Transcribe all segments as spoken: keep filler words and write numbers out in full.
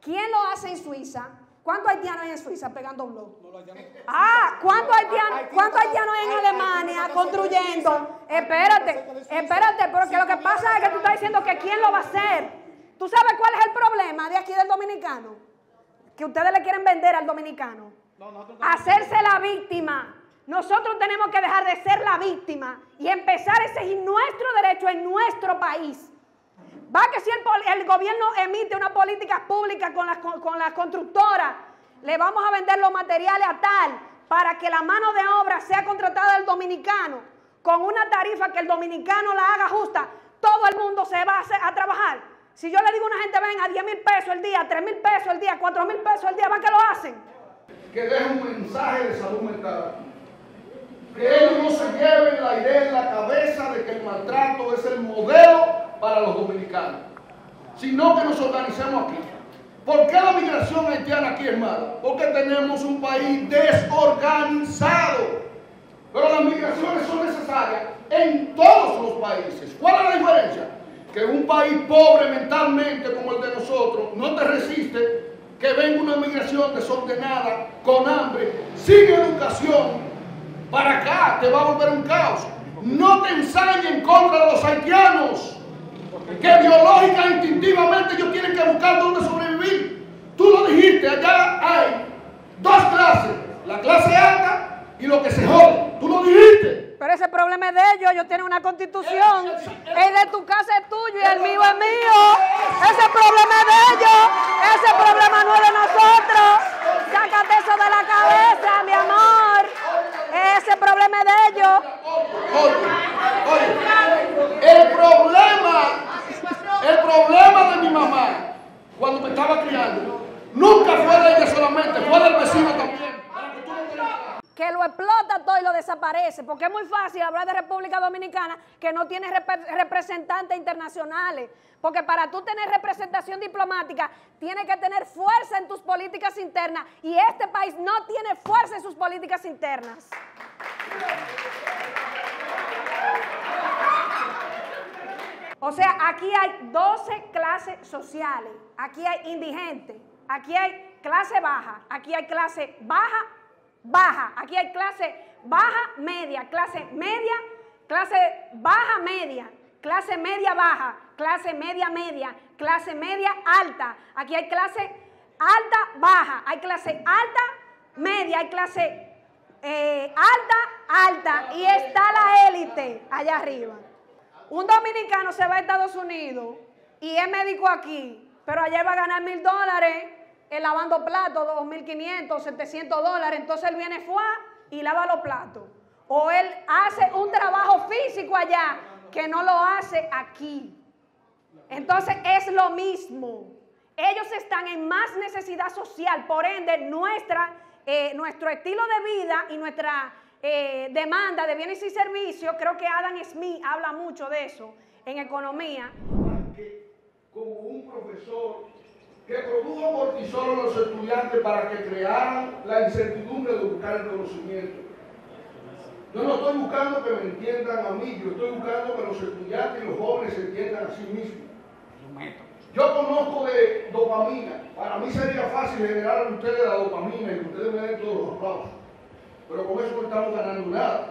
¿Quién lo hace en Suiza? ¿Cuántos haitianos hay en Suiza pegando blog? Ah, ¿cuántos haitianos, ¿cuántos haitianos hay en Alemania construyendo? Espérate, espérate, porque lo que pasa es que tú estás diciendo que ¿quién lo va a hacer? ¿Tú sabes cuál es el problema de aquí del dominicano? Que ustedes le quieren vender al dominicano. Hacerse la víctima. Nosotros tenemos que dejar de ser la víctima y empezar a exigir nuestro derecho en nuestro país. Va que si el, el gobierno emite una política pública con las con, con la constructora, le vamos a vender los materiales a tal para que la mano de obra sea contratada del dominicano con una tarifa que el dominicano la haga justa, todo el mundo se va a, hacer, a trabajar. Si yo le digo a una gente, ven a diez mil pesos el día, tres mil pesos el día, cuatro mil pesos el día, ¿van que lo hacen? Que deje un mensaje de salud mental. Que ellos no se lleven la idea en la cabeza de que el maltrato es el modelo para los dominicanos, sino que nos organicemos aquí. ¿Por qué la migración haitiana aquí es mala? Porque tenemos un país desorganizado. Pero las migraciones son necesarias en todos los países. ¿Cuál es la diferencia? Que un país pobre mentalmente como el de nosotros no te resiste que venga una migración desordenada, con hambre, sin educación, para acá, te va a volver un caos. No te ensañen contra los haitianos, que biológica e instintivamente ellos tienen que buscar dónde sobrevivir. Tú lo dijiste, allá hay dos clases, la clase alta y lo que se jode. Tú lo dijiste. Pero ese problema es de ellos, ellos tienen una constitución. El, el, el de tu casa es tuyo y el mío es mío. Ese problema es de ellos, ese problema no es de nosotros. Sácate eso de la cabeza, mi amor. Ese problema es de ellos. Oye, oye, el problema, el problema de mi mamá, cuando me estaba criando, nunca fue de ella solamente, fue del vecino también. Que lo explota todo y lo desaparece, porque es muy fácil hablar de República Dominicana que no tiene rep representantes internacionales, porque para tú tener representación diplomática tienes que tener fuerza en tus políticas internas y este país no tiene fuerza en sus políticas internas. O sea, aquí hay doce clases sociales, aquí hay indigentes, aquí hay clase baja, aquí hay clase baja, baja, aquí hay clase baja, media, clase media, clase baja, media, clase media, baja, clase media, media, clase media, alta, aquí hay clase alta, baja, hay clase alta, media, hay clase eh, alta, alta, y está la élite allá arriba. Un dominicano se va a Estados Unidos y es médico aquí, pero allá va a ganar mil dólares eh, lavando platos, dos mil quinientos, setecientos dólares, entonces él viene fuá y lava los platos. O él hace un trabajo físico allá que no lo hace aquí. Entonces es lo mismo. Ellos están en más necesidad social, por ende nuestra, eh, nuestro estilo de vida y nuestra eh, demanda de bienes y servicios, creo que Adam Smith habla mucho de eso en economía. Como un profesor que produjo cortisol a los estudiantes para que crearan la incertidumbre de buscar el conocimiento. Yo no estoy buscando que me entiendan a mí, yo estoy buscando que los estudiantes y los jóvenes se entiendan a sí mismos. Yo conozco de dopamina, para mí sería fácil generar a ustedes la dopamina y que ustedes me den todos los aplausos, pero con eso no estamos ganando nada.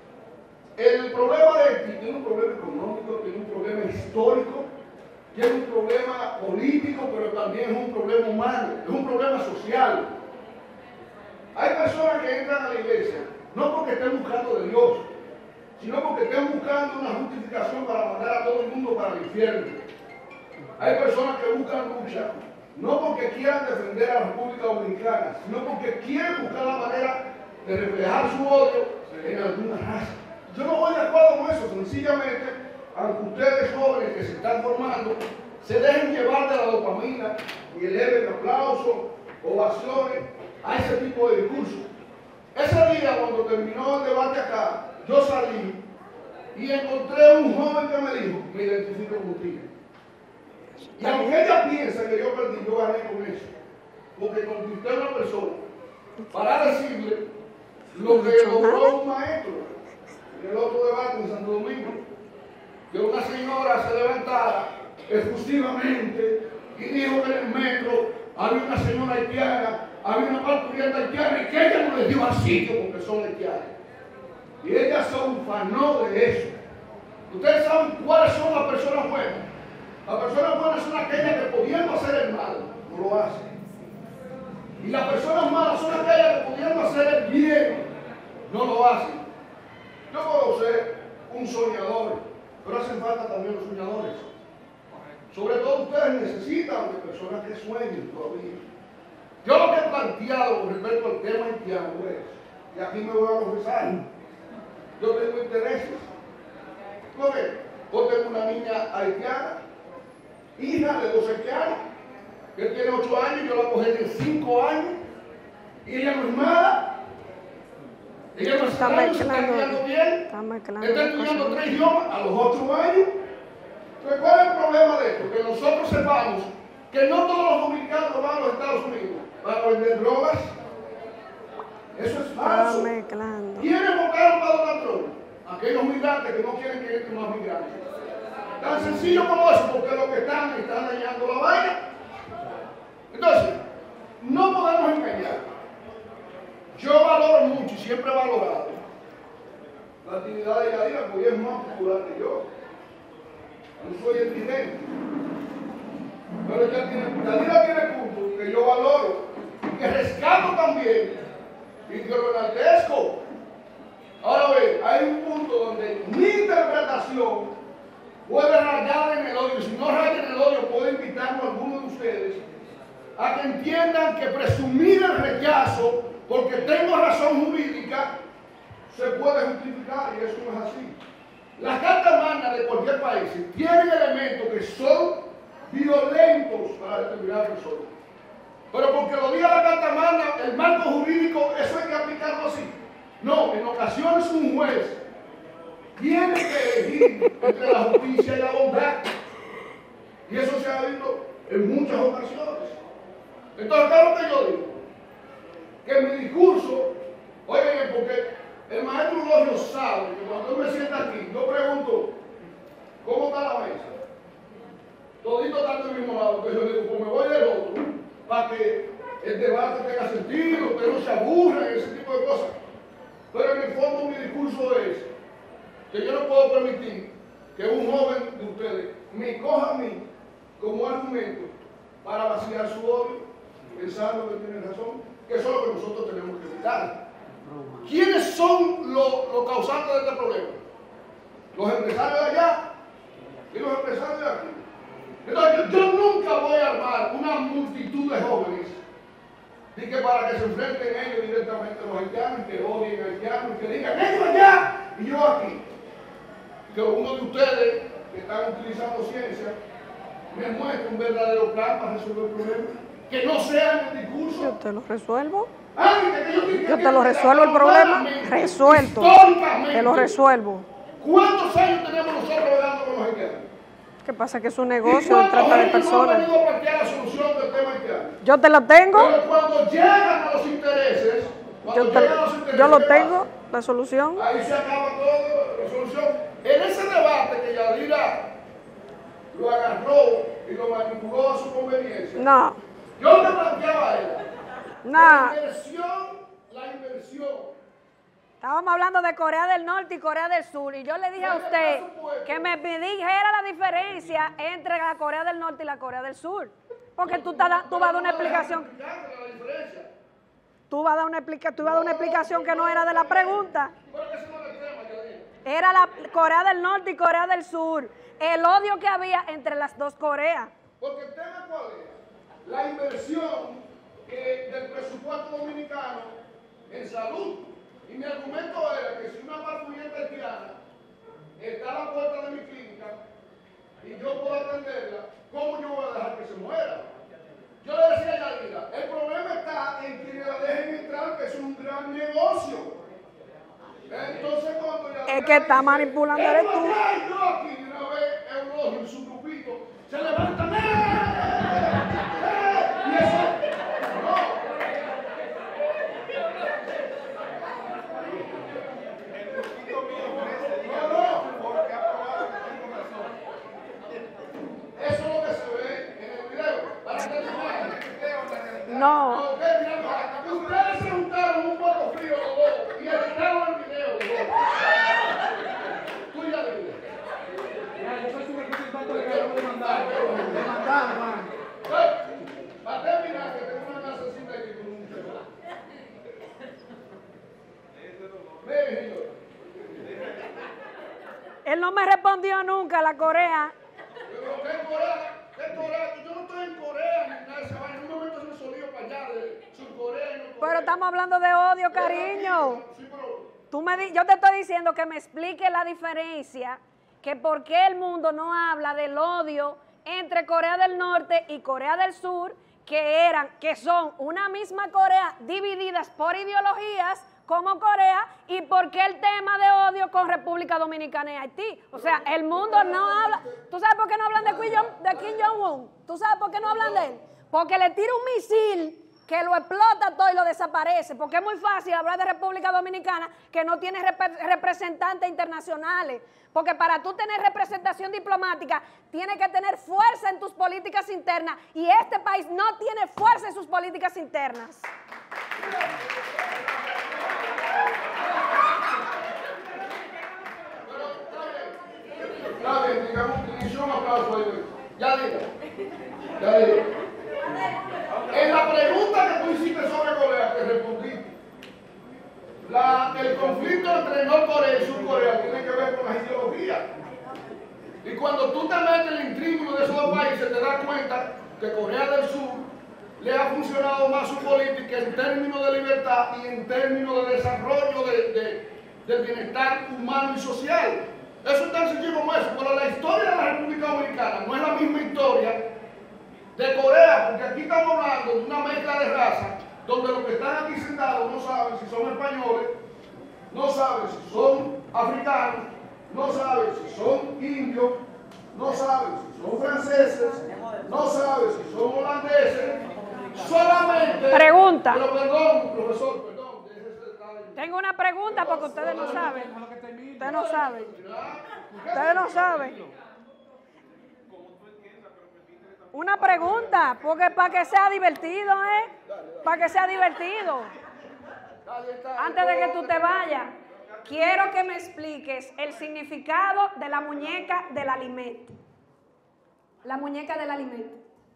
El problema de este tiene un problema económico, tiene un problema histórico, tiene un problema político, pero también es un problema humano, es un problema social. Hay personas que entran a la iglesia no porque estén buscando de Dios, sino porque estén buscando una justificación para mandar a todo el mundo para el infierno. Hay personas que buscan lucha, no porque quieran defender a la República Dominicana, sino porque quieren buscar la manera de reflejar su odio en alguna raza. Yo no voy de acuerdo con eso, sencillamente, aunque ustedes jóvenes que se están formando, se dejen llevar de la dopamina y eleven aplausos, ovaciones a ese tipo de discursos. Ese día, cuando terminó el debate acá, yo salí y encontré un joven que me dijo, me identifico contigo. Y aunque ella piensa que yo perdí, yo gané con eso. Porque conquisté a una persona para decirle lo que logró un maestro en el otro debate en Santo Domingo. Que una señora se levantara exclusivamente y dijo que en el metro había una señora haitiana, había una parturienta haitiana, y que ella no les dio al sitio porque son haitianas. Y ella se ufanó de eso. Ustedes saben cuáles son las personas buenas. Las personas buenas son aquellas que pudiendo hacer el mal, no lo hacen. Y las personas malas son aquellas que pudiendo hacer el bien, no lo hacen. Yo puedo ser un soñador, pero hacen falta también los soñadores. Sobre todo ustedes necesitan de personas que sueñen todavía. Yo lo que he planteado con respecto al tema haitiano es, y aquí me voy a confesar, yo tengo intereses. ¿Cómo es? Yo tengo una niña haitiana, hija de dos haitianos, que tiene ocho años, yo la cogí de cinco años, y ella no es mala. Ella no está estudiando bien, está estudiando tres idiomas a los ocho años. Entonces, ¿cuál es el problema de esto? Que nosotros sepamos que no todos los dominicanos van a los Estados Unidos para vender drogas. Eso es falso. ¿Quiénes votaron para Donald Trump? Aquellos migrantes que no quieren que entren más migrantes. Tan sencillo como eso, porque los que están están dañando la vaina. Entonces, no podemos engañar. Yo valoro mucho y siempre he valorado la actividad de Yadira, porque es más popular que yo. No soy el dirigente. Pero ella tiene, Yadira tiene puntos que yo valoro y que rescato también y que lo enaltezco. Ahora ve, hay un punto donde mi interpretación puede rayar en el odio. Si no raya en el odio, puedo invitarlo a alguno de ustedes a que entiendan que presumir el rechazo porque tengo razón jurídica se puede justificar, y eso no es así. Las cartas magnas de cualquier país tienen elementos que son violentos para determinadas personas. Pero porque lo diga la carta magna, el marco jurídico, eso hay que aplicarlo así. No, en ocasiones un juez tiene que elegir entre la justicia y la bondad. Y eso se ha visto en muchas ocasiones. Entonces, ¿qué es lo que yo digo? Que en mi discurso, oigan, porque el maestro Eulogio sabe que cuando él me sienta aquí, yo pregunto, ¿cómo está la mesa? Todito está del mismo lado, que yo digo, pues me voy del otro, para que el debate tenga sentido, que no se aburran, ese tipo de cosas. Pero en el fondo mi discurso es que yo no puedo permitir que un joven de ustedes me coja a mí como argumento para vaciar su odio, pensando que tiene razón, que eso es lo que nosotros tenemos que evitar. ¿Quiénes son los, los causantes de este problema? Los empresarios de allá y los empresarios de aquí. Entonces, yo, yo nunca voy a armar una multitud de jóvenes y que para que se enfrenten ellos directamente a los haitianos, y que odien a haitianos, y que digan ellos allá y yo aquí. Que uno de ustedes que están utilizando ciencia me muestre un verdadero plan para resolver el problema. Que no sea en el discurso. Yo te lo resuelvo. Ah, que yo, que, yo que, te lo resuelvo el problema. Resuelto. Te lo resuelvo. ¿Cuántos años tenemos nosotros hablando con los haitianos? ¿Qué pasa? Que es un negocio de trata de personas. No ha venido a plantear la solución del tema haitiano. Yo te la tengo. Pero cuando llegan a los intereses, cuando yo, te, llegan a los intereses, yo lo tengo, la solución. Ahí se acaba todo, la solución. En ese debate que Yadira lo agarró y lo manipuló a su conveniencia. No. Yo te planteaba a ella. No. La inversión, la inversión. Estábamos hablando de Corea del Norte y Corea del Sur, y yo le dije a usted que me, me dijera la diferencia entre la Corea del Norte y la Corea del Sur. Porque tú, estás, tú vas a dar una explicación. Tú vas a dar una, explica, tú vas a dar una explicación que no era de la pregunta. Era la Corea del Norte y Corea del Sur. El odio que había entre las dos Coreas. Porque el tema cuál es la inversión que del presupuesto dominicano en salud. Y mi argumento era que si una parturienta haitiana está a la puerta de mi clínica y yo puedo atenderla, ¿cómo yo voy a dejar que se muera? Yo le decía a Yadira, el problema está en que la dejen entrar, que es un gran negocio. Entonces cuando Yadira es que está dice, manipulando eres tú. Y yo aquí de una vez Eulogio y su grupito se levantan. ¡Eh! ¡Eh! Y eso, no. Eso es lo que se ve en el video. Para que te No. No, ustedes ustedes se juntaron un poco frío los dos y editaron el video los dos. Tú ya le dices. Yo soy su representante de que lo demandar. Demandar, Juan. Para terminar, que tengo una casa sin aquí con un celular. Ven, señor. Él no me respondió nunca, la Corea. Pero ¿qué Corea? ¿Qué Corea? Yo no estoy en Corea ni nada de esa vaina. En un momento se me solió para allá de Surcorea y no. Pero estamos hablando de odio, cariño. Sí, pero. Tú me di- yo te estoy diciendo que me explique la diferencia, que por qué el mundo no habla del odio entre Corea del Norte y Corea del Sur, que eran, que son una misma Corea divididas por ideologías como Corea, y por qué el tema de odio con República Dominicana y Haití. O sea, el mundo no habla. ¿Tú sabes por qué no hablan de Kim Jong- de Kim Jong-un? ¿Tú sabes por qué no hablan de él? Porque le tira un misil que lo explota todo y lo desaparece, porque es muy fácil hablar de República Dominicana que no tiene rep- representantes internacionales, porque para tú tener representación diplomática tienes que tener fuerza en tus políticas internas, y este país no tiene fuerza en sus políticas internas. Está bien, digamos, inició un aplauso ahí. Ya diga. Ya diga. En la pregunta que tú hiciste sobre Corea, que respondiste, la, el conflicto entre Norcorea y Surcorea tiene que ver con las ideologías. Y cuando tú te metes en el intrímulo de esos dos países, te das cuenta que Corea del Sur le ha funcionado más su política en términos de libertad y en términos de desarrollo de, de, del bienestar humano y social. Eso es tan sencillo como eso. Pero la historia de la República Dominicana no es la misma historia de Corea, porque aquí estamos hablando de una mezcla de razas, donde los que están aquí sentados no saben si son españoles, no saben si son africanos, no saben si son indios, no saben si son franceses, no saben si son holandeses, solamente... Pregunta. Pero perdón, profesor, perdón. déjese estar- Tengo una pregunta porque ustedes no saben. Ustedes no saben. Ustedes no saben. Una pregunta, porque para que sea divertido, ¿eh? Para que sea divertido. Antes de que tú te vayas, quiero que me expliques el significado de la muñeca del alimento. La muñeca del alimento.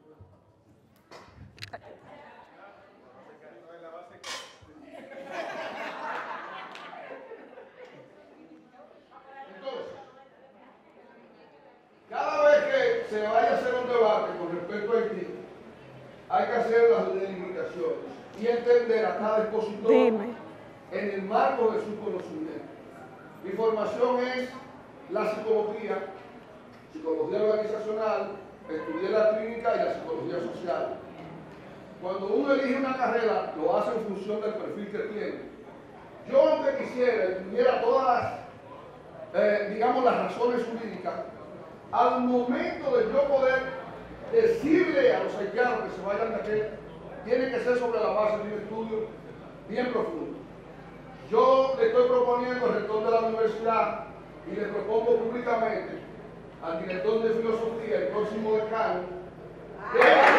Cada vez que se vaya a hacer un debate con respecto a Haití, hay que hacer las delimitaciones y entender a cada expositor Dime. en el marco de su conocimiento. Mi formación es la psicología, psicología organizacional, estudié la clínica y la psicología social. Cuando uno elige una carrera, lo hace en función del perfil que tiene. Yo, aunque quisiera y tuviera todas las, eh, digamos, las razones jurídicas, al momento de yo poder decirle a los haitianos que se vayan de aquí, tiene que ser sobre la base de un estudio bien profundo. Yo le estoy proponiendo al rector de la universidad y le propongo públicamente al director de filosofía, el próximo decano, que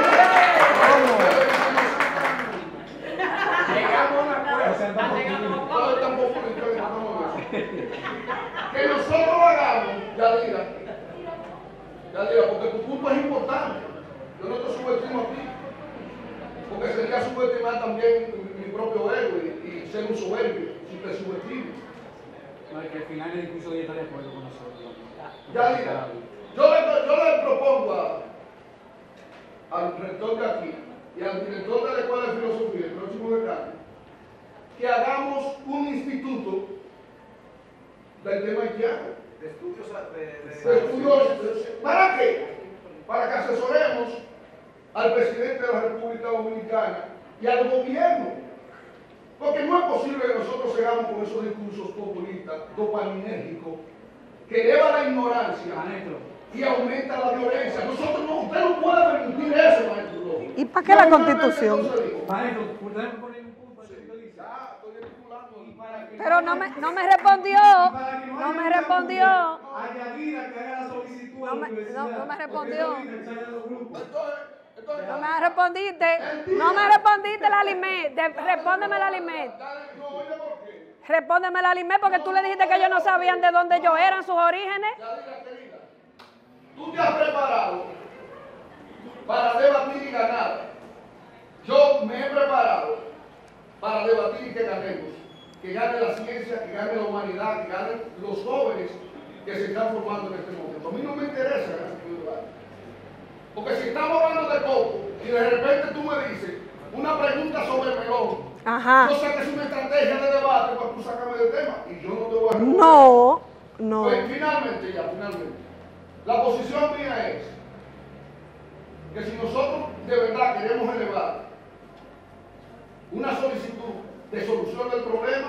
Llegamos a un acuerdo. no, tampoco le estoy diciendo eso. Que nosotros hagamos, Yadira, Yadira, porque tu punto es importante. Yo no te subestimo a ti, porque sería subestimar también mi, mi propio ego y, y ser un soberbio, si te subestimo. No, es que al final el discurso de ella está de acuerdo con nosotros. Yadira, yo le, yo le propongo a, al rector de aquí y al director de la Escuela de Filosofía, el próximo decano, que hagamos un instituto del tema haitiano. De estudios de, de, De estudios, ¿para qué? Para que asesoremos al presidente de la República Dominicana y al gobierno. Porque no es posible que nosotros sigamos con esos discursos populistas, dopaminérgicos, que eleva la ignorancia Maestro. y aumenta la violencia. Nosotros no, usted no puede permitir eso, maestro. ¿Y para qué la Constitución? Maestro, ¿podemos poner un punto para que usted dice? Ya, estoy articulando. Y para que Pero no me, no me respondió. No me respondió. A Yadira que haga la solicitud No a la me- universidad. no- no me Porque respondió. eso dice, sale de los grupos. Entonces, entonces, No me respondiste. No me respondiste. Alimet, de- respóndeme la Alimet. Dale, no, oye, ¿por qué? Respóndeme la Alimet porque tú le dijiste que ellos no sabían de dónde ellos eran, sus orígenes. Yadira, querida, tú te has preparado para debatir y ganar. Yo me he preparado para debatir y que ganemos. Que gane la ciencia, que gane la humanidad, que ganen los jóvenes que se están formando en este momento. A mí no me interesa ganar individual. Porque si estamos hablando de coco y de repente tú me dices una pregunta sobre melón, Ajá. no sé que es una estrategia de debate para tú sacarme del tema y yo no te voy a responder. No, no. Pues finalmente ya, finalmente, la posición mía es que si nosotros de verdad queremos elevar una solicitud de solución del problema,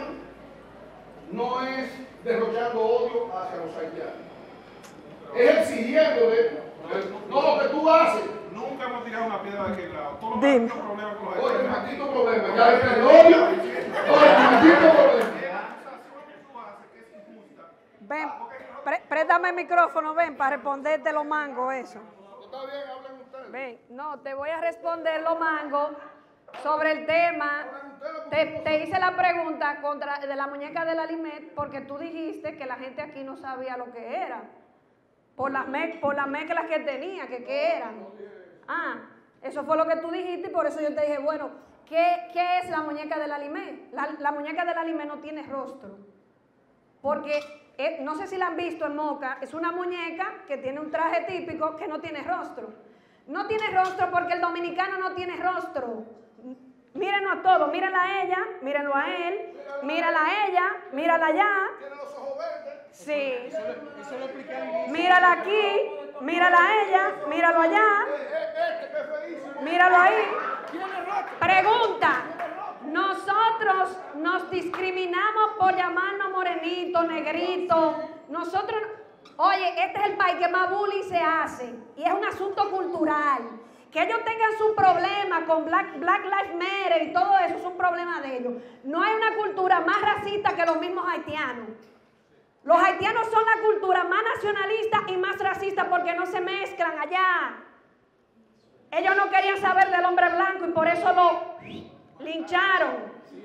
no es derrochando odio hacia los haitianos, es exigiéndole, no lo que tú haces. Nunca hemos tirado una piedra de aquel lado. Todos los Dime. malditos problemas con los Oye, el haitianos. maldito problema, ya es el odio, oye, el maldito problema. La acusación que tú haces, que es injusta. Ven, pré- préstame el micrófono, ven, para responderte los mangos, eso. Está bien, hablen ustedes. Ven, no, te voy a responder los mangos sobre el tema. Te, te hice la pregunta contra, de la muñeca del Alimet porque tú dijiste que la gente aquí no sabía lo que era. Por las, me, por las mezclas que tenía, que qué eran. Ah, eso fue lo que tú dijiste y por eso yo te dije, bueno, ¿qué, qué es la muñeca del Alimet? La, la muñeca del Alimet no tiene rostro. Porque, eh, no sé si la han visto en Moca, es una muñeca que tiene un traje típico que no tiene rostro. No tiene rostro porque el dominicano no tiene rostro. Mírenlo a todos, mírenla a ella, mírenlo a él, mírala a ella, mírala allá. Tiene los ojos verdes. Sí. Eso lo expliqué al inicio. Mírala aquí, mírala a ella, míralo allá, Este que es feísimo. míralo ahí. Pregunta, nosotros nos discriminamos por llamarnos morenito, negrito. Nosotros, oye, este es el país que más bullying se hace y es un asunto cultural. Que ellos tengan su problema con Black, Black Lives Matter y todo eso es un problema de ellos. No hay una cultura más racista que los mismos haitianos. Los haitianos son la cultura más nacionalista y más racista porque no se mezclan allá. Ellos no querían saber del hombre blanco y por eso lo lincharon.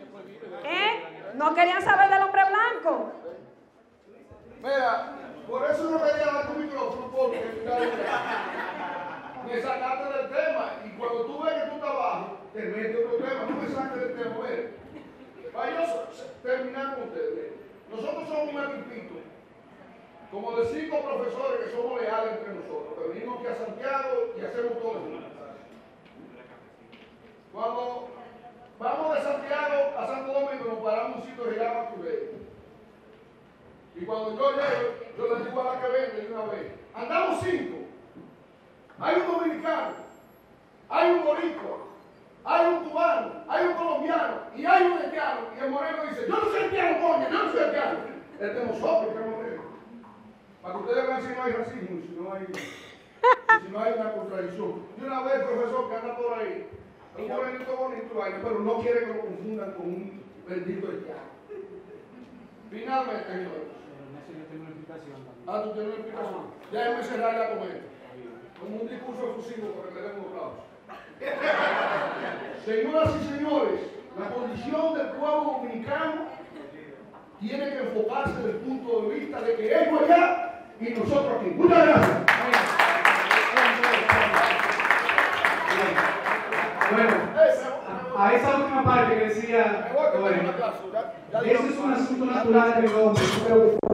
¿Eh? No querían saber del hombre blanco. Mira, por eso no quería dar tu micrófono porque me sacaste del tema y cuando tú ves que tú estás abajo, te metes otro tema, no me saques del tema. Mira, para yo terminar con ustedes, nosotros somos un equipito, como de cinco profesores que somos leales entre nosotros, que venimos aquí a Santiago y hacemos todo el mundo. Cuando vamos de Santiago a Santo Domingo, nos paramos en un sitio que se llama Culey. Y cuando yo llego, yo le digo a la que vende de una vez, andamos cinco. Hay un dominicano, hay un boricua, hay un cubano, hay un colombiano y hay un haitiano. Y el moreno dice, yo no soy haitiano, coño, yo no soy haitiano. Es de nosotros que es moreno. Para que ustedes vean si no hay racismo y si no hay, y si no hay una contradicción. Y una vez, profesor, que anda por ahí, un morenito bonito, vaina, pero no quiere que lo confundan con un bendito haitiano. Finalmente, señores. Ah, tú tienes una explicación. Ya yo me cerré ya con esto. Como un discurso efusivo para que me den un aplauso. Señoras y señores, la condición del pueblo dominicano tiene que enfocarse desde el punto de vista de que ellos allá y nosotros aquí. Muchas gracias. Bueno, a esa última parte que decía, bueno, eso es un asunto natural del hombre. Yo creo que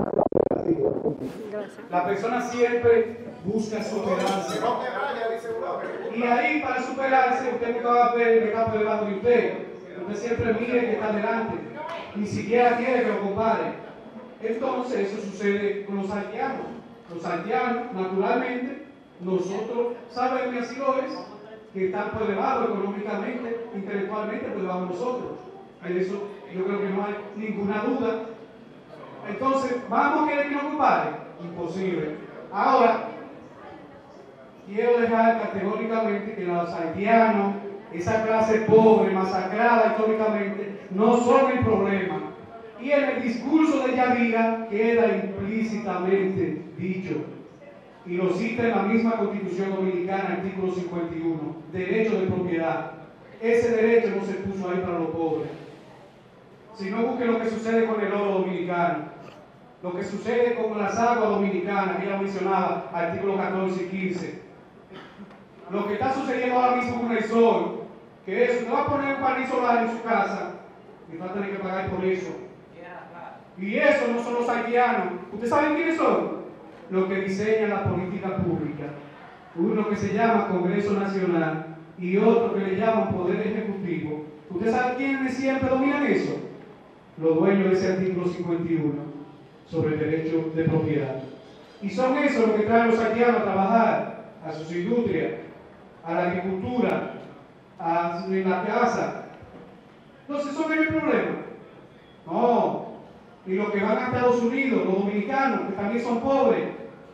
la persona siempre busca superarse. Y ahí, para superarse, usted nunca va a ver el que está por debajo de usted. Usted siempre mire que está delante. Ni siquiera quiere que lo compare. Entonces, eso sucede con los haitianos. Los haitianos, naturalmente, nosotros sabemos que así lo es, que están por debajo económicamente, intelectualmente, por debajo de nosotros. En eso yo creo que no hay ninguna duda. Entonces, ¿vamos a querer que nos compare? Imposible. Ahora, quiero dejar categóricamente que los haitianos, esa clase pobre, masacrada históricamente, no son el problema. Y en el discurso de Yadira queda implícitamente dicho, y lo cita en la misma Constitución Dominicana, artículo cincuenta y uno, derecho de propiedad. ese derecho no se puso ahí para los pobres. Si no, busque lo que sucede con el oro dominicano, lo que sucede con las aguas dominicanas, que ella mencionaba, artículos catorce y quince. Lo que está sucediendo ahora mismo con el sol, que es, usted va a poner un panel solar en su casa y va a tener que pagar por eso. Y eso no son los haitianos. ¿Ustedes saben quiénes son? Los que diseñan la política pública. Uno que se llama Congreso Nacional y otro que le llaman Poder Ejecutivo. ¿Ustedes saben quiénes siempre dominan eso? Los dueños de ese artículo cincuenta y uno sobre el derecho de propiedad. Y son esos los que traen los haitianos a trabajar a sus industrias, a la agricultura, a en la casa. Entonces, ¿son ellos el problema? No. Y los que van a Estados Unidos, los dominicanos, que también son pobres.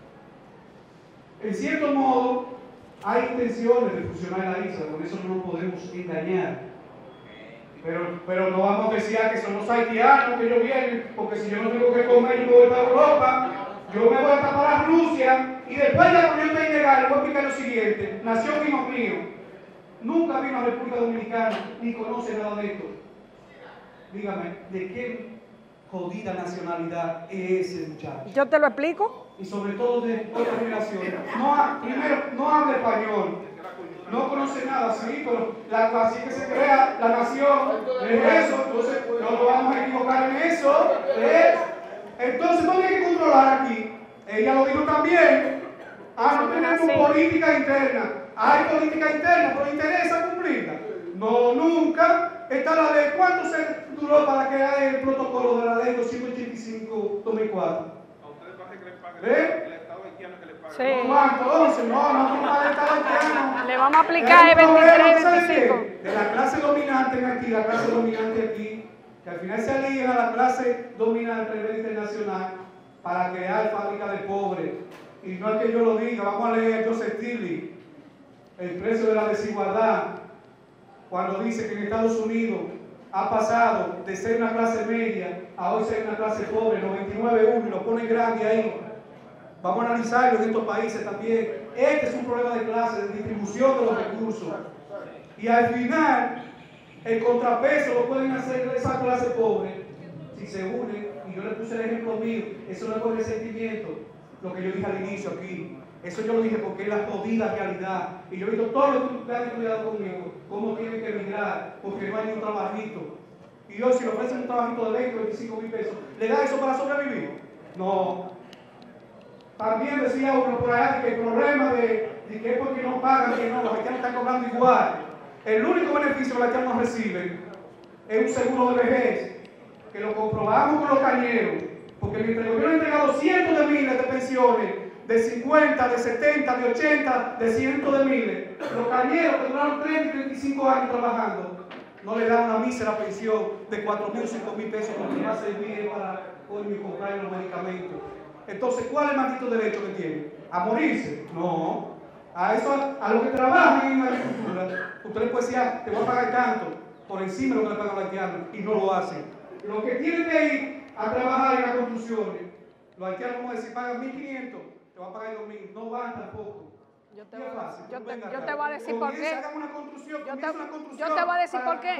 En cierto modo, hay intenciones de fusionar la isla, con eso no nos podemos engañar. Pero, pero no vamos a decir que son los haitianos que ellos vienen, porque si yo no tengo que comer, yo me voy para Europa, yo me voy a tapar a Rusia, y después de la Unión ilegal, voy a explicar lo siguiente: nació un hijo mío, nunca vino a la República Dominicana, ni conoce nada de esto. Dígame, ¿de qué jodida nacionalidad es ese muchacho? Yo te lo explico. Y sobre todo de otra generación. No, primero, no habla español, no conoce nada, sí, pero la, así que se crea la nación, es eso, entonces no nos vamos a equivocar en eso. ¿eh? Entonces, ¿dónde hay que controlar aquí? Ella lo dijo también. Ah, no tenemos política interna. Hay política interna, pero interesa cumplirla. No, nunca. Está la ley. ¿Cuánto se duró para crear el protocolo de la ley doscientos ochenta y cinco dos mil cuatro? ¿A ustedes parece que les pague ¿Eh? el Estado haitiano que les pague? Sí. ¿Cuánto? once. No, no, no para el Estado haitiano. Le vamos a aplicar el veintitrés y veinticinco. De la clase dominante en Haití, la clase dominante aquí, que al final se alía a la clase dominante a nivel internacional para crear fábrica de pobres. Y no es que yo lo diga, vamos a leer Joseph Stiglitz, El precio de la desigualdad, cuando dice que en Estados Unidos ha pasado de ser una clase media a hoy ser una clase pobre, noventa y nueve uno, y lo pone grande ahí. Vamos a analizarlo en estos países también. Este es un problema de clase, de distribución de los recursos. Y al final, el contrapeso lo pueden hacer esa clase pobre si se unen. Y yo le puse el ejemplo mío, eso no es por resentimiento, lo que yo dije al inicio aquí. Eso yo lo dije porque es la jodida realidad. Y yo he visto todos los que han estudiado conmigo, cómo tienen que emigrar, porque no hay ni un trabajito. Y yo, si le ofrecen un trabajito de veinte, veinticinco mil pesos, ¿le da eso para sobrevivir? No. También decía uno por allá que el problema de, de que es porque no pagan, que no, los haitianos están cobrando igual. El único beneficio que los haitianos reciben es un seguro de vejez, que lo comprobamos con los cañeros, porque mientras el gobierno ha entregado cientos de miles de pensiones, de cincuenta, de setenta, de ochenta, de cientos de miles, los cañeros que duraron treinta y treinta y cinco años trabajando, no le dan una mísera pensión de cuatro mil, cinco mil pesos porque va a servir para hoy comprar los medicamentos. Entonces, ¿cuál es el maldito derecho que tiene? ¿A morirse? No. A eso, a, a los que trabajan en la agricultura, usted le puede decir, ah, te voy a pagar tanto, por encima de lo que le pagan los haitianos, y no lo hacen. Los que tienen que ir a trabajar en las construcciones, los haitianos, como decir, pagan mil quinientos, te va a pagar dos mil, no van tampoco. Yo te, voy, yo, te, yo te voy a decir por qué. Una construcción, yo, te, una construcción yo te voy a decir por qué.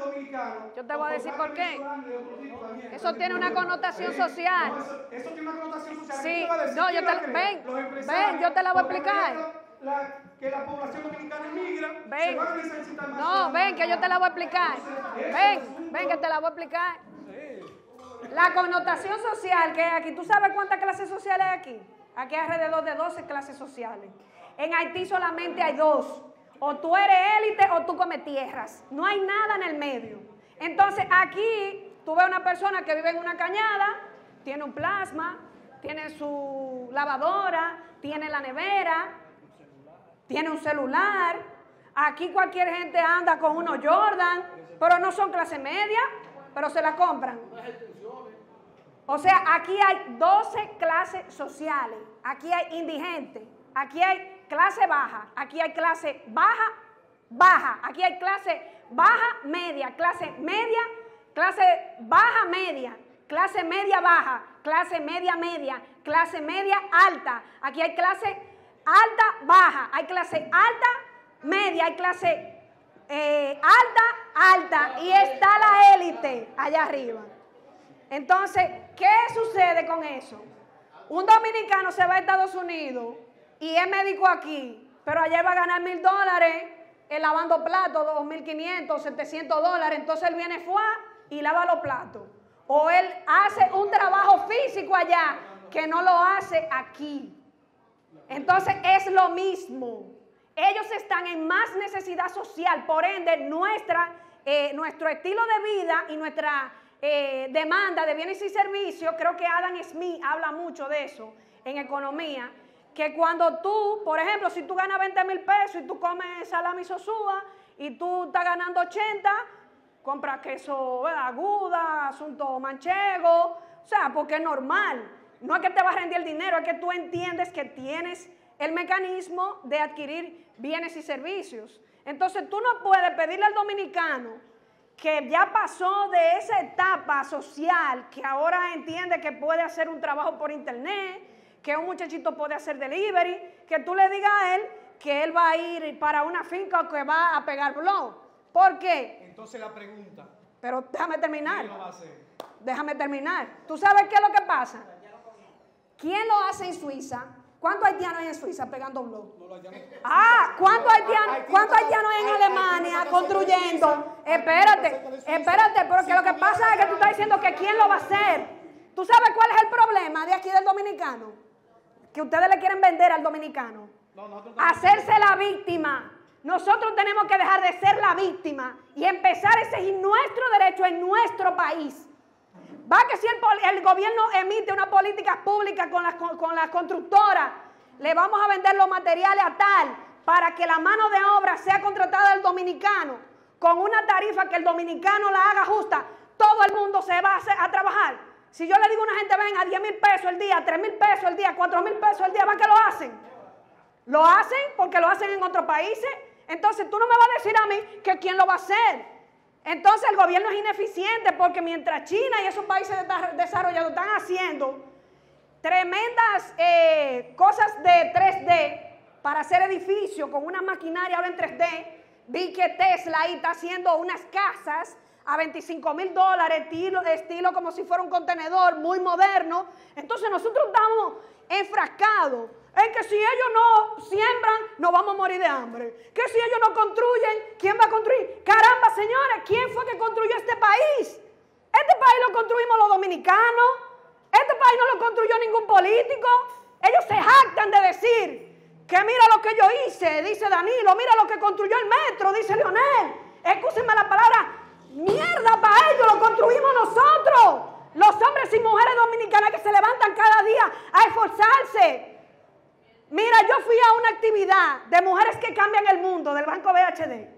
Yo te voy a decir por qué. Eso tiene una connotación social. No, eso, eso tiene una connotación social. Sí, no, yo te, ven, ven, yo te la voy a explicar. La, que la población dominicana emigra, ven, se van a necesitar más. No, ven, que yo te la voy a explicar. Ven, ven, que te la voy a explicar. La connotación social que hay aquí, ¿tú sabes cuántas clases sociales hay aquí? Aquí hay alrededor de doce clases sociales. En Haití solamente hay dos. O tú eres élite o tú comes tierras. No hay nada en el medio. Entonces aquí tú ves una persona que vive en una cañada, tiene un plasma, tiene su lavadora, tiene la nevera, tiene un celular. Aquí cualquier gente anda con unos Jordan, pero no son clase media, pero se la compran. O sea, aquí hay doce clases sociales. Aquí hay indigentes, aquí hay clase baja, aquí hay clase baja, baja, aquí hay clase baja, media, clase media, clase baja, media, clase media, baja, clase media, media, clase media, alta. Aquí hay clase alta, baja, hay clase alta, media, hay clase eh, alta, alta, y está la élite allá arriba. Entonces, ¿qué sucede con eso? Un dominicano se va a Estados Unidos y es médico aquí, pero allá va a ganar mil dólares eh, lavando platos, dos mil quinientos, setecientos dólares, entonces él viene fuá y lava los platos. O él hace un trabajo físico allá que no lo hace aquí. Entonces es lo mismo. Ellos están en más necesidad social, por ende nuestra, eh, nuestro estilo de vida y nuestra eh, demanda de bienes y servicios, creo que Adam Smith habla mucho de eso en economía, que cuando tú, por ejemplo, si tú ganas veinte mil pesos y tú comes salami sosúa y tú estás ganando ochenta, compras queso aguda, asunto manchego, o sea, porque es normal. No es que te va a rendir el dinero, es que tú entiendes que tienes el mecanismo de adquirir bienes y servicios. Entonces tú no puedes pedirle al dominicano que ya pasó de esa etapa social, que ahora entiende que puede hacer un trabajo por internet, que un muchachito puede hacer delivery, que tú le digas a él que él va a ir para una finca o que va a pegar blog. ¿Por qué? Entonces la pregunta. Pero déjame terminar. ¿Quién lo va a hacer? Déjame terminar. ¿Tú sabes qué es lo que pasa? ¿Quién lo hace en Suiza? ¿Cuántos haitianos hay en Suiza pegando blog? Ah, ¿cuántos haitianos, ¿cuántos haitianos hay en Alemania construyendo? Espérate, espérate, porque lo que pasa es que tú estás diciendo que ¿quién lo va a hacer? ¿Tú sabes cuál es el problema de aquí del dominicano? Que ustedes le quieren vender al dominicano. Hacerse la víctima. Nosotros tenemos que dejar de ser la víctima y empezar a exigir nuestro derecho en nuestro país. Va que si el, el gobierno emite una política pública con las con, con la constructora, le vamos a vender los materiales a tal para que la mano de obra sea contratada del dominicano con una tarifa que el dominicano la haga justa, todo el mundo se va a, hacer, a trabajar. Si yo le digo a una gente, ven a diez mil pesos el día, tres mil pesos el día, cuatro mil pesos el día, ¿van que lo hacen? Lo hacen porque lo hacen en otros países. Entonces tú no me vas a decir a mí que quién lo va a hacer. Entonces el gobierno es ineficiente porque mientras China y esos países desarrollados están haciendo tremendas eh, cosas de tres D para hacer edificios con una maquinaria ahora en tres D, vi que Tesla ahí está haciendo unas casas a veinticinco mil dólares, estilo, estilo como si fuera un contenedor muy moderno. Entonces nosotros estamos enfrascados en que si ellos no siembran, nos vamos a morir de hambre. Que si ellos no construyen, ¿quién va a construir? Caramba, señores, ¿quién fue que construyó este país? Este país lo construimos los dominicanos. Este país no lo construyó ningún político. Ellos se jactan de decir que mira lo que yo hice, dice Danilo, mira lo que construyó el metro, dice Leonel. Excúsenme la palabra, mierda para ellos, lo construimos nosotros. Los hombres y mujeres dominicanas que se levantan cada día a esforzarse. Mira, yo fui a una actividad de mujeres que cambian el mundo del Banco B H D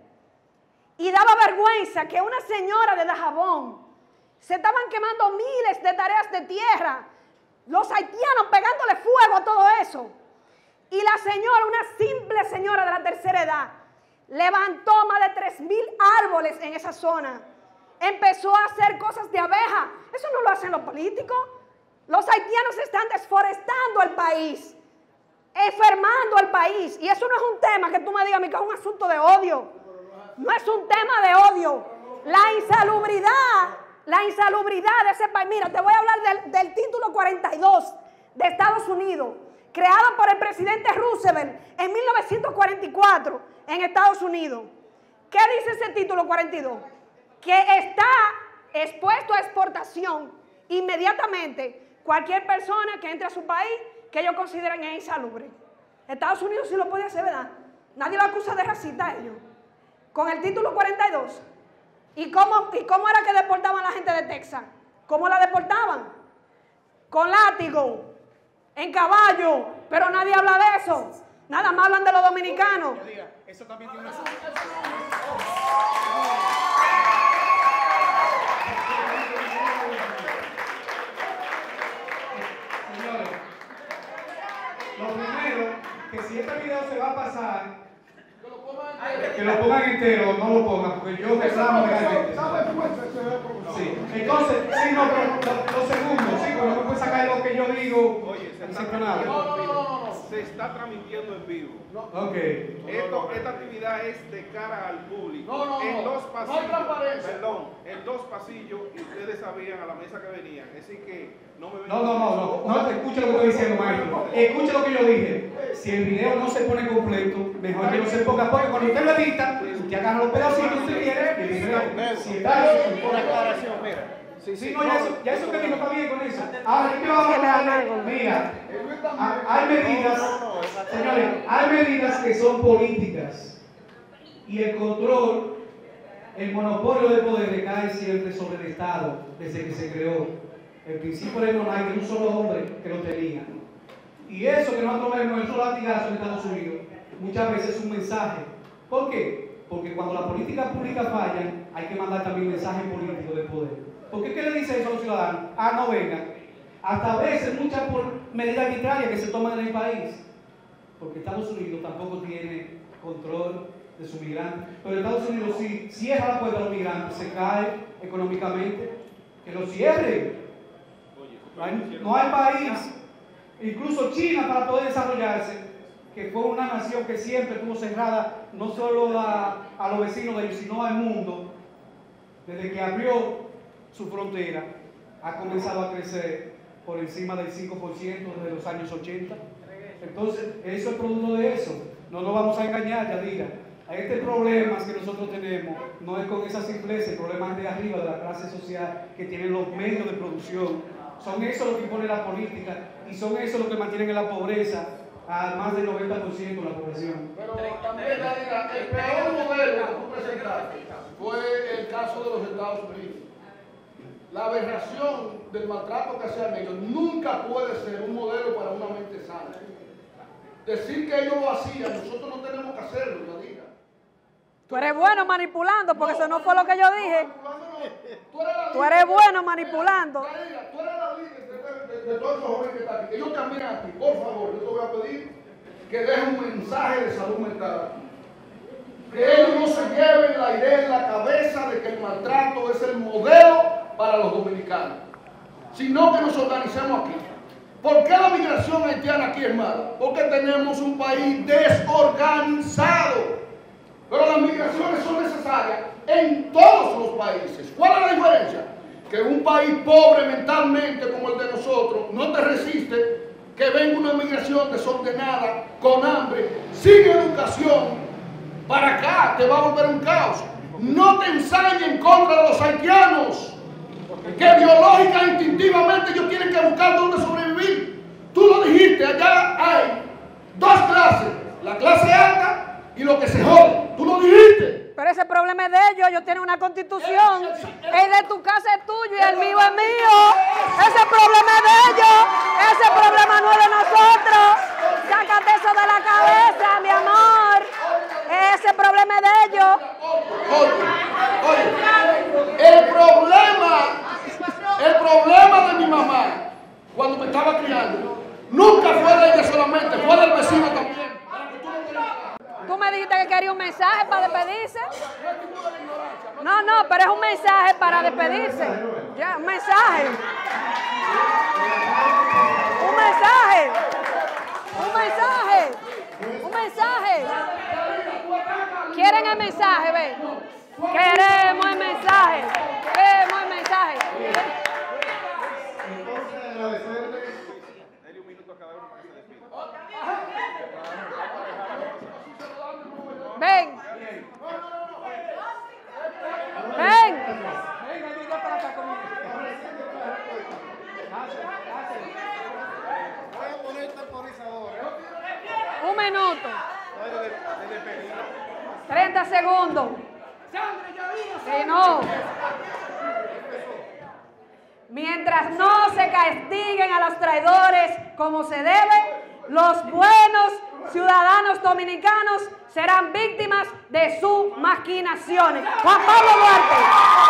y daba vergüenza que una señora de Dajabón se estaban quemando miles de tareas de tierra, los haitianos pegándole fuego a todo eso. Y la señora, una simple señora de la tercera edad, levantó más de tres mil árboles en esa zona. Empezó a hacer cosas de abeja. Eso no lo hacen los políticos. Los haitianos están desforestando el país, enfermando al país. Y eso no es un tema que tú me digas, Mica, es un asunto de odio. No es un tema de odio. La insalubridad, la insalubridad de ese país. Mira, te voy a hablar del, del título cuarenta y dos de Estados Unidos, creado por el presidente Roosevelt en mil novecientos cuarenta y cuatro en Estados Unidos. ¿Qué dice ese título cuarenta y dos? Que está expuesto a exportación inmediatamente cualquier persona que entre a su país que ellos consideren es insalubre. Estados Unidos sí lo puede hacer, ¿verdad? Nadie lo acusa de racista a ellos. Con el título cuarenta y dos. ¿Y cómo, ¿Y cómo era que deportaban a la gente de Texas? ¿Cómo la deportaban? Con látigo, en caballo, pero nadie habla de eso. Nada más hablan de los dominicanos. Eso también tiene una... Señores, lo primero, que si este video se va a pasar, que lo pongan entero, no lo pongan, porque yo reclamo legalmente. Sí. Entonces, sí, no, pero lo, lo segundo, sí, pero no me puede sacar lo que yo digo. Oye, se está nada. No, no, no, no. se está transmitiendo en vivo. Ok. Esto, esta actividad es de cara al público. No, no, en no. dos No pasillos, hay transparencia. perdón, en dos pasillos, y ustedes sabían a la mesa que venían. Así que no me No, no, no, no, no, escucha lo que estoy diciendo, maestro. Escucha lo que yo dije. Si el video no se pone completo, mejor que no se ponga, porque cuando usted lo edita, usted agarra los pedacitos que usted quiere y el video. Si está Una aclaración, mira. Sí, sí, no, ya eso, ya eso que dijo está bien con eso. Ahora, yo quiero hablar, mira, ha- hay medidas, señores, hay medidas que son políticas y el control, el monopolio de poder recae siempre sobre el Estado desde que se creó. El principio de no hay de un solo hombre que lo tenía. Y eso que nosotros vemos en esos latigazos en Estados Unidos, muchas veces es un mensaje. ¿Por qué? Porque cuando las políticas públicas fallan, hay que mandar también mensajes políticos de poder. ¿Por qué qué le dice eso a los ciudadanos? Ah, no vengan. Hasta a veces muchas por medidas arbitrarias que se toman en el país. Porque Estados Unidos tampoco tiene control de sus migrantes. Pero Estados Unidos sí cierra la puerta a los migrantes, se cae económicamente. Que lo cierre. No hay, no hay país, incluso China, para poder desarrollarse, que fue una nación que siempre estuvo cerrada no solo a, a los vecinos de ellos, sino al mundo. Desde que abrió su frontera, ha comenzado a crecer por encima del cinco por ciento desde los años ochenta. Entonces, eso es producto de eso. No nos vamos a engañar, Yadira. Este problema que nosotros tenemos no es con esa simpleza, el problema es de arriba, de la clase social que tienen los medios de producción. Son eso lo que impone la política y son eso lo que mantienen en la pobreza a más del noventa por ciento de la población. Pero también, Yadira, el peor modelo que tú presentaste fue el caso de los Estados Unidos. La aberración del maltrato que hacían ellos nunca puede ser un modelo para una mente sana. Decir que ellos lo hacían, nosotros no tenemos que hacerlo, Yadira. Tú eres bueno manipulando, porque eso no fue lo que yo dije. Tú eres, la Tú eres bueno manipulando. Yadira, tú eres la líder de, de, de todos esos jóvenes que están aquí. Que ellos también a ti, por favor, yo te voy a pedir que dejes un mensaje de salud mental aquí. Que ellos no se lleven la idea en la cabeza de que el maltrato es el modelo para los dominicanos, sino que nos organicemos aquí. ¿Por qué la migración haitiana aquí es mala? Porque tenemos un país desorganizado. Pero las migraciones son necesarias en todos los países. ¿Cuál es la diferencia? Que un país pobre mentalmente como el de nosotros no te resiste que venga una migración desordenada, con hambre, sin educación. Para acá te va a volver un caos. No te ensañen en contra de los haitianos, que biológica e instintivamente ellos tienen que buscar dónde sobrevivir. Tú lo dijiste, allá hay dos clases, la clase alta y lo que se jode. Tú lo dijiste. Pero ese problema es de ellos, ellos tienen una constitución. El de tu casa es tuyo y el mío es mío. Ese problema es de ellos, ese problema no es de nosotros. Sácate eso de la cabeza, mi amor. Ese problema es de ellos. Oye, oye, el problema, el problema de mi mamá, cuando me estaba criando, nunca fue de ella solamente, fue del vecino también. Tú me dijiste que quería un mensaje para despedirse. No, no, pero es un mensaje para despedirse. Ya, un mensaje. Un mensaje. Un mensaje. Un mensaje. ¿Quieren el mensaje? Ven. Queremos el mensaje. Queremos el mensaje. Dale un minuto a cada uno para que se despida. Ven. Ven. Un minuto. treinta segundos. Sí, no. Mientras no se castiguen a los traidores como se debe, los buenos ciudadanos dominicanos serán víctimas de sus maquinaciones. Juan Pablo Duarte.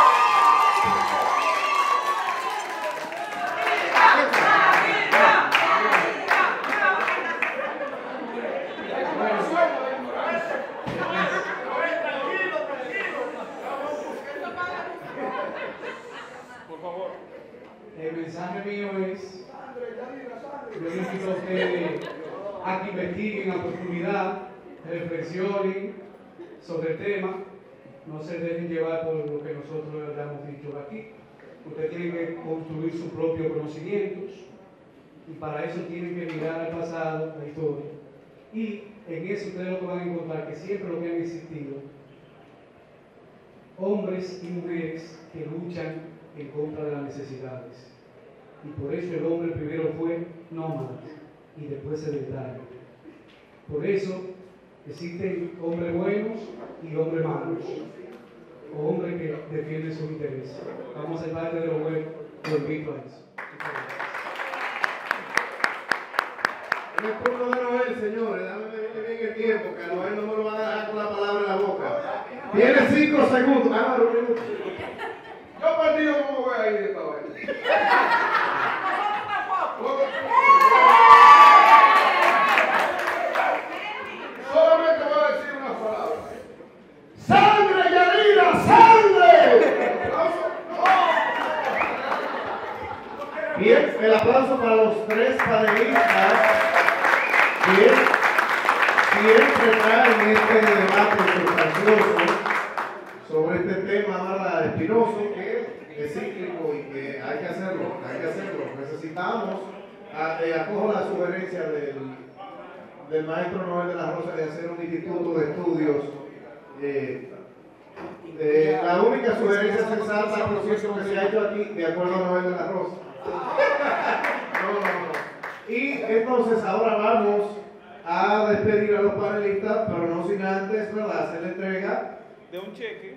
Por favor. El mensaje mío es, yo invito a ustedes a que investiguen a profundidad, reflexionen sobre el tema, no se dejen llevar por lo que nosotros ya hemos dicho aquí. Ustedes tienen que construir sus propios conocimientos y para eso tienen que mirar al pasado, a la historia. Y en eso ustedes lo que van a encontrar que siempre lo que han existido, hombres y mujeres que luchan en contra de las necesidades. Y por eso el hombre primero fue nómada y después sedentario. Por eso existen hombres buenos y hombres malos, o hombres que defienden sus intereses. Vamos a ser parte de lo bueno, lo invito a eso. En el turno de Noel, señores, dame bien el tiempo, que a Noel no me lo van a dejar con la palabra en la boca. Tiene cinco segundos. Ah, no, un minuto. Yo partido no me voy a ir de esta vaina. Solamente voy a decir unas palabras. ¡Sangre, Yadira! ¡Sangre! Bien, el aplauso para los tres panelistas. Bien, siempre traen este debate sustancioso sobre este tema, ¿verdad?, espinoso, que es cíclico y que hay que hacerlo, hay que hacerlo. Necesitamos, a, eh, acojo la sugerencia del, del maestro Noel de la Rosa de hacer un instituto de estudios. Eh, eh, la única sugerencia sensata, por cierto, que se ha hecho aquí, de acuerdo a Noel de la Rosa. No, no, no. Y entonces ahora vamos a despedir a los panelistas, pero no sin antes, ¿verdad?, hacer la entrega de un cheque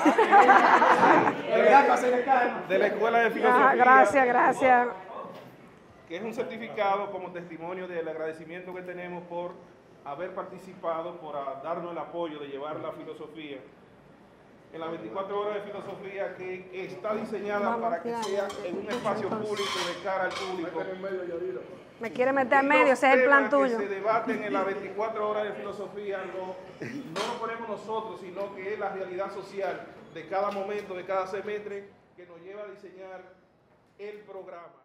De la Escuela de Filosofía. Ah, gracias, gracias. Que es un certificado como testimonio del agradecimiento que tenemos por haber participado, por darnos el apoyo de llevar la filosofía en las veinticuatro horas de filosofía, que está diseñada para que sea en un espacio público, de cara al público. Me quiere meter en medio, ese es el plan tuyo. Los temas que se debaten en las veinticuatro horas de filosofía no, no lo ponemos nosotros, sino que es la realidad social de cada momento, de cada semestre, que nos lleva a diseñar el programa.